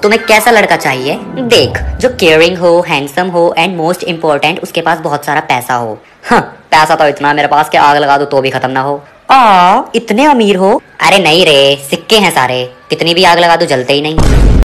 तुम्हें कैसा लड़का चाहिए? देख, जो केयरिंग हो, हैंडसम हो एंड मोस्ट इम्पोर्टेंट उसके पास बहुत सारा पैसा हो। हाँ, पैसा तो इतना मेरे पास कि आग लगा दो तो भी खत्म ना हो। इतने अमीर हो? अरे नहीं रे, सिक्के हैं सारे, कितनी भी आग लगा दो जलते ही नहीं।